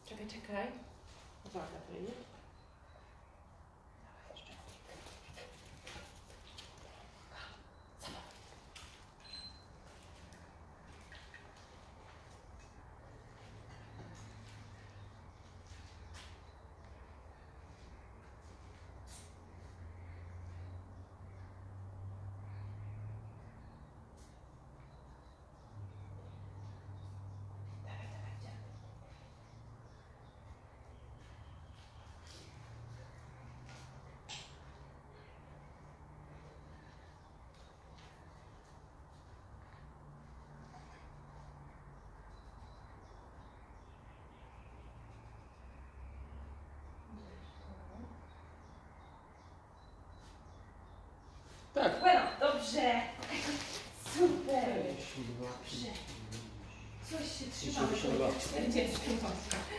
Czekaj, czekaj. Uwaga, to jest. Tak. Bueno, dobrze. Super. Dobrze. Coś się trzymamy. 82. 40.